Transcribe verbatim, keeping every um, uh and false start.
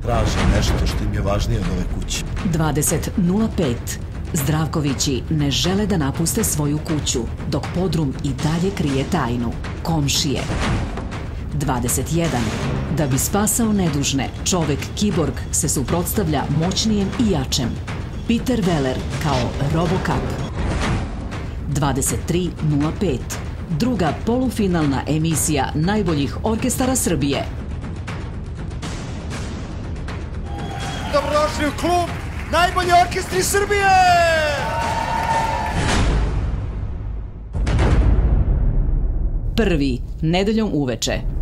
traže nešto što im je važnije od ove kuće. dvadeset nula pet. Zdravkovići ne žele da napuste svoju kuću, dok podrum i dalje krije tajnu. Komšije. dvadeset jedan. Da bi spasao nedužne, čovek kiborg se suprotstavlja moćnijem i jačem. Peter Weller kao Robocop. dvadeset tri nula pet. Druga polufinalna emisija najboljih orkestara Srbije. Dobrodošli u klub Najbolji orkestri Srbije! Prvi, nedeljom uveče.